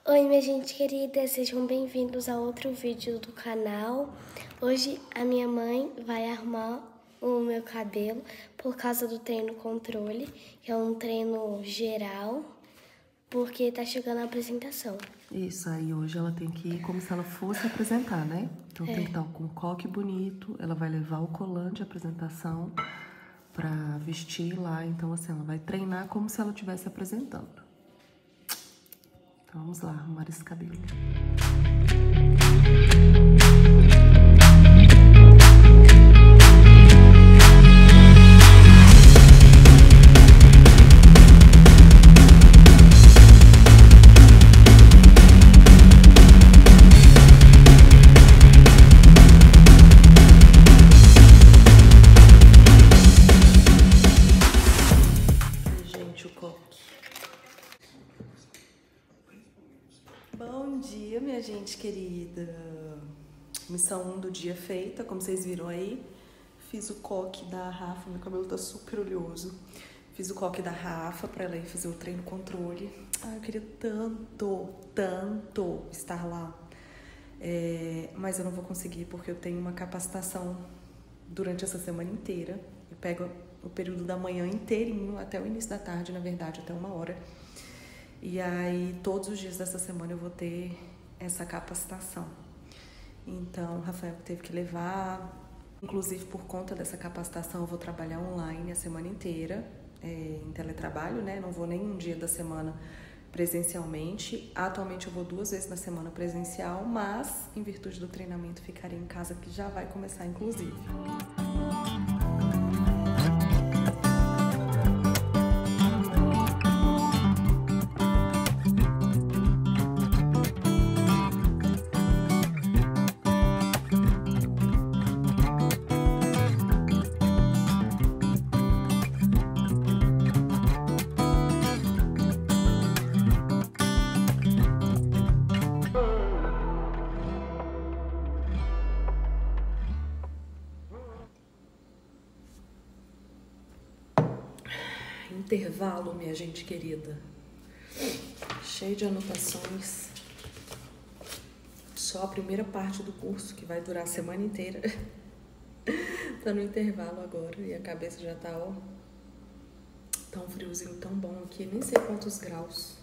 Oi, minha gente querida, sejam bem-vindos a outro vídeo do canal. Hoje a minha mãe vai arrumar o meu cabelo por causa do treino controle, que é um treino geral, porque tá chegando a apresentação. Isso, aí hoje ela tem que ir como se ela fosse apresentar, né? Então tem que estar com um coque bonito, ela vai levar o colante de apresentação pra vestir lá. Então, assim, ela vai treinar como se ela estivesse apresentando. Então vamos lá, arrumar esse cabelo. Bom dia, minha gente querida. Missão 1 do dia feita, como vocês viram aí. Fiz o coque da Rafa, meu cabelo tá super oleoso. Fiz o coque da Rafa pra ela ir fazer o treino controle. Eu queria tanto estar lá. Mas eu não vou conseguir porque eu tenho uma capacitação durante essa semana inteira. Eu pego o período da manhã inteirinho, até o início da tarde, na verdade, até 1h. E aí, todos os dias dessa semana eu vou ter essa capacitação. Então, o Rafael teve que levar. Inclusive, por conta dessa capacitação, eu vou trabalhar online a semana inteira, em teletrabalho, né? Não vou nem um dia da semana presencialmente. Atualmente, eu vou 2 vezes na semana presencial, mas, em virtude do treinamento, ficarei em casa, que já vai começar, inclusive. Intervalo, minha gente querida. Cheio de anotações. Só a primeira parte do curso, que vai durar a semana inteira. Tá no intervalo agora e a cabeça já tá, ó. Tá um friozinho tão bom aqui, nem sei quantos graus.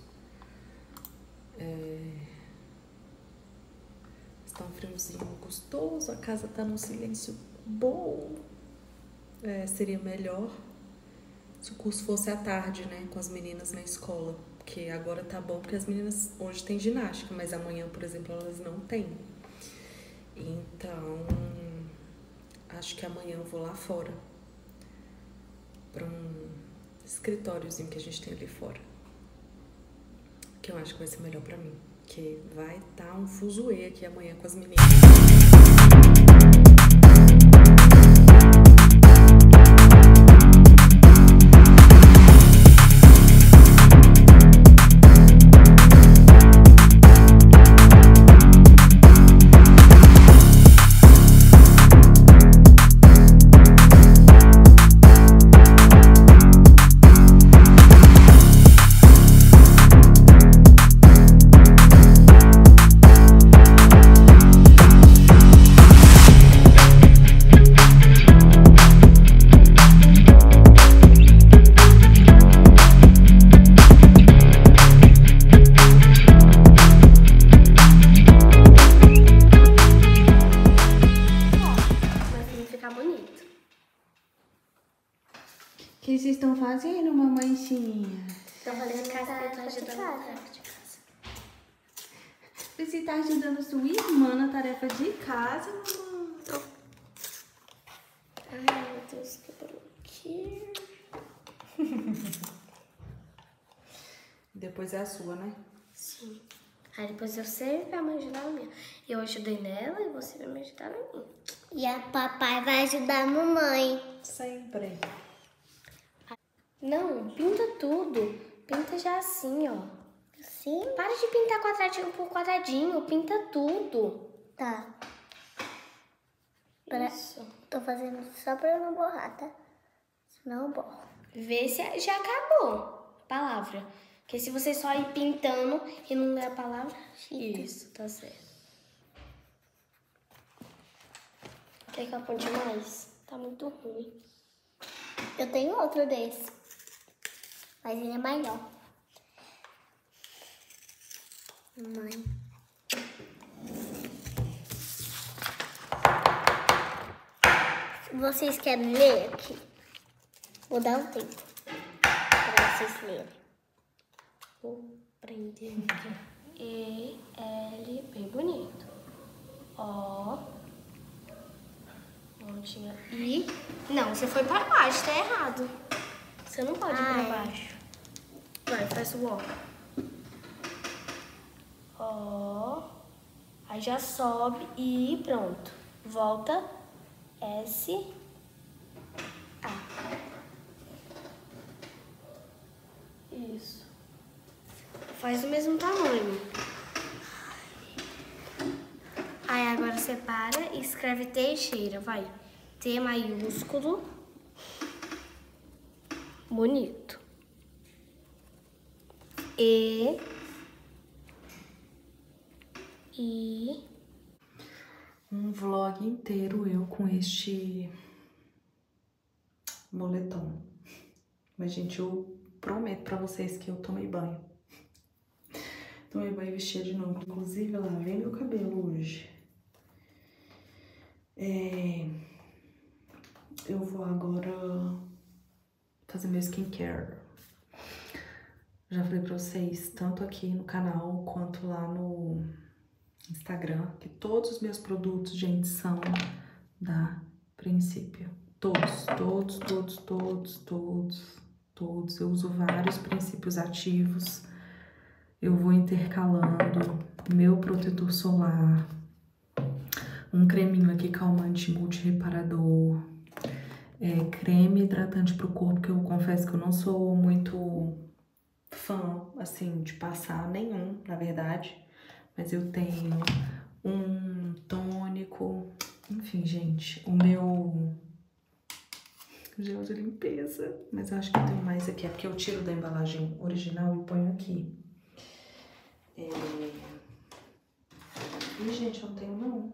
Está um friozinho gostoso, a casa tá num silêncio bom. Seria melhor se o curso fosse à tarde, né, com as meninas na escola. Porque agora tá bom, porque as meninas hoje têm ginástica, mas amanhã, por exemplo, elas não têm. Então, acho que amanhã eu vou lá fora, pra um escritóriozinho que a gente tem ali fora. Que eu acho que vai ser melhor pra mim. Porque vai estar um fuzuê aqui amanhã com as meninas. O que vocês estão fazendo, mamãezinha? Tô fazendo casquete, tô ajudando na tarefa de casa. Você tá ajudando sua irmã na tarefa de casa, mamãe? Ai, meu Deus, quebrou aqui. Depois é a sua, né? Sim. Aí depois você vai me ajudar na minha. Eu ajudei nela e você vai me ajudar na minha. E a papai vai ajudar a mamãe. Sempre. Não, pinta tudo. Pinta já assim, ó. Sim? Para de pintar quadradinho por quadradinho. Pinta tudo. Tá. Isso. Tô fazendo só pra eu não borrar, tá? Senão eu borro. Vê se já acabou. Palavra. Porque se você só ir pintando e não ler a palavra, isso, tá certo. Quer que eu aponte mais? Tá muito ruim. Eu tenho outro desse, mas ele é maior. Mãe. Vocês querem ler aqui? Vou dar um tempo para vocês lerem. Vou prender aqui. E, L, bem bonito. O, pontinha, I. Não, você foi para baixo, tá errado. Você não pode ir para baixo. Vai, faz o O. O. Aí já sobe e pronto. Volta. S. A. Isso. Faz o mesmo tamanho. Aí agora separa e escreve Teixeira. Vai. T maiúsculo. Bonito. E. I. Um vlog inteiro eu com este moletom. Mas, gente, eu prometo pra vocês que eu tomei banho. Tomei banho e vesti de novo. Inclusive, eu lavei meu cabelo hoje. Eu vou agora fazer meu skincare. Já falei pra vocês, tanto aqui no canal quanto lá no Instagram, que todos os meus produtos, gente, são da Princípio. Todos. Eu uso vários princípios ativos. Eu vou intercalando meu protetor solar, um creminho aqui calmante multireparador, creme hidratante pro corpo, que eu confesso que eu não sou muito fã, assim, de passar nenhum, na verdade. Mas eu tenho um tônico, enfim, gente, o meu gel de limpeza. Mas eu acho que eu tenho mais aqui, é porque eu tiro da embalagem original e ponho aqui. E, gente, eu não tenho não.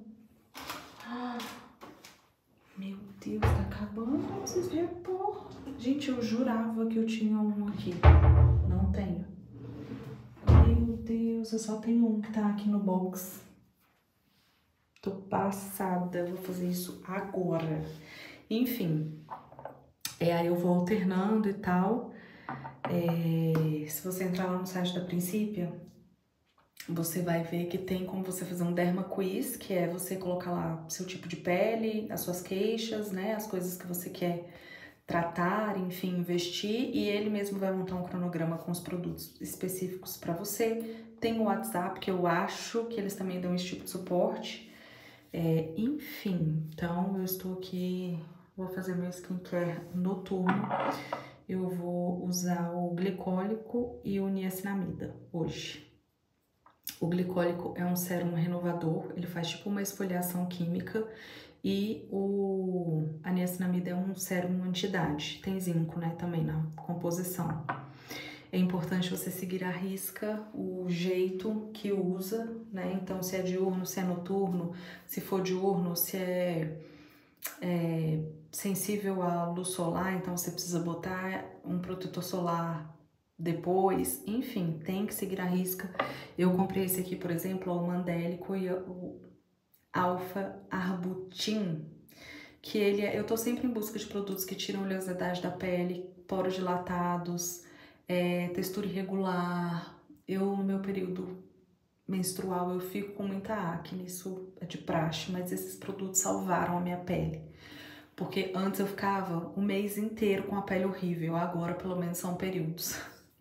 Meu Deus, tá acabando, eu preciso repor. Gente, eu jurava que eu tinha um aqui. Não tenho. Meu Deus, eu só tenho um que tá aqui no box. Tô passada, vou fazer isso agora. Enfim, aí eu vou alternando e tal. Se você entrar lá no site da Princípia, você vai ver que tem como você fazer um derma quiz, que é você colocar lá seu tipo de pele, as suas queixas, né, as coisas que você quer tratar, enfim, investir, e ele mesmo vai montar um cronograma com os produtos específicos para você. Tem o WhatsApp, que eu acho que eles também dão esse tipo de suporte. Enfim, então eu estou aqui, vou fazer meu skincare noturno. Eu vou usar o glicólico e o niacinamida hoje. O glicólico é um sérum renovador, ele faz tipo uma esfoliação química, e a niacinamida é um sérum anti-idade. Tem zinco, né, também na composição. É importante você seguir à risca o jeito que usa, né? Então, se é diurno, se é noturno, se for diurno, se é sensível à luz solar, então você precisa botar um protetor solar depois. Enfim, tem que seguir à risca. Eu comprei esse aqui, por exemplo, o Mandélico e o Alpha-Arbutin, que eu tô sempre em busca de produtos que tiram oleosidade da pele, poros dilatados, textura irregular. Eu, no meu período menstrual, eu fico com muita acne, isso é de praxe, mas esses produtos salvaram a minha pele. Porque antes eu ficava um mês inteiro com a pele horrível, agora pelo menos são períodos.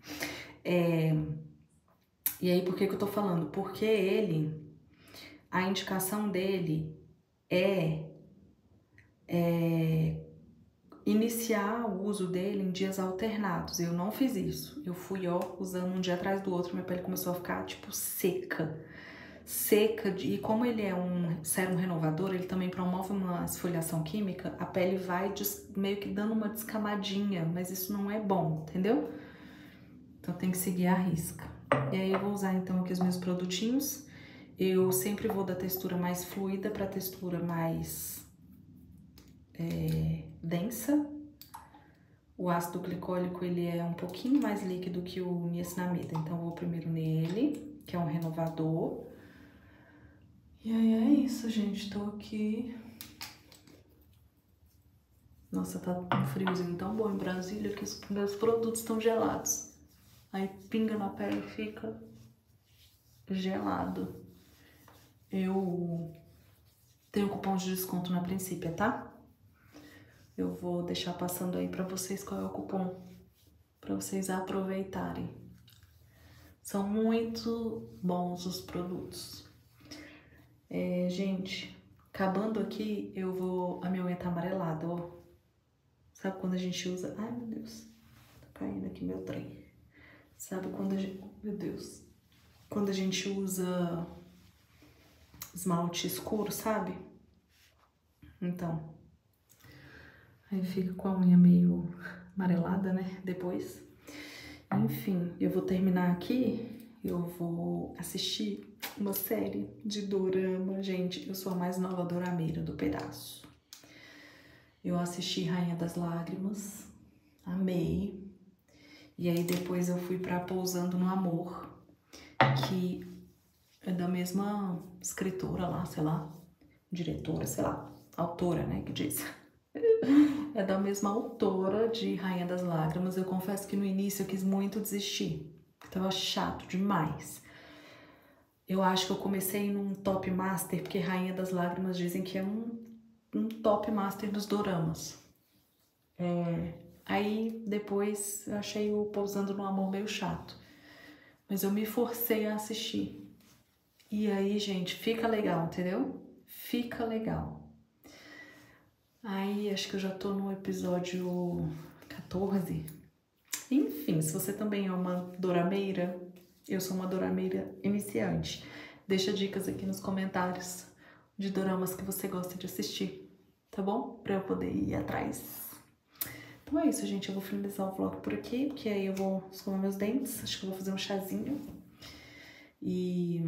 E aí, por que eu tô falando? Porque a indicação dele é iniciar o uso dele em dias alternados. Eu não fiz isso. Eu fui, usando um dia atrás do outro, minha pele começou a ficar, tipo, seca. E como ele é um sérum renovador, ele também promove uma esfoliação química, a pele vai meio que dando uma descamadinha, mas isso não é bom, entendeu? Então tem que seguir a risca. E aí eu vou usar então aqui os meus produtinhos. Eu sempre vou da textura mais fluida para textura mais densa. O ácido glicólico, ele é um pouquinho mais líquido que o niacinamida. Então eu vou primeiro nele, que é um renovador. E aí é isso, gente. Tô aqui. Nossa, tá um friozinho tão bom em Brasília que os meus produtos estão gelados. Aí pinga na pele e fica gelado. Eu tenho cupom de desconto na Princípia, tá? Eu vou deixar passando aí pra vocês qual é o cupom, pra vocês aproveitarem. São muito bons os produtos. Gente, acabando aqui, a minha unha tá amarelada, ó. Sabe quando a gente usa... Ai, meu Deus, tá caindo aqui meu trem. Sabe quando a gente... Meu Deus. Quando a gente usa esmalte escuro, sabe? Então, aí fica com a unha meio amarelada, né? Depois. Enfim, eu vou terminar aqui. Eu vou assistir uma série de dorama. Gente, eu sou a mais nova dorameira do pedaço. Eu assisti Rainha das Lágrimas. Amei. E aí depois eu fui pra Pousando no Amor, que é da mesma escritora lá, sei lá, diretora, sei lá, autora, né, que diz. É da mesma autora de Rainha das Lágrimas. Eu confesso que no início eu quis muito desistir, porque tava chato demais. Eu acho que eu comecei num top master, porque Rainha das Lágrimas dizem que é um top master dos doramas. Aí depois eu achei o Pousando no Amor meio chato, mas eu me forcei a assistir. E aí, gente, fica legal, entendeu? Fica legal. Aí, acho que eu já tô no episódio 14. Enfim, se você também é uma dorameira, eu sou uma dorameira iniciante. Deixa dicas aqui nos comentários de doramas que você gosta de assistir, tá bom? Pra eu poder ir atrás. Então é isso, gente. Eu vou finalizar o vlog por aqui, porque aí eu vou escovar meus dentes. Acho que eu vou fazer um chazinho. E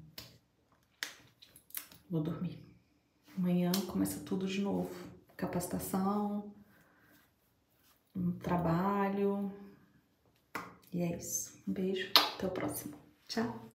vou dormir. Amanhã começa tudo de novo. Capacitação, trabalho. E é isso. Um beijo. Até o próximo. Tchau.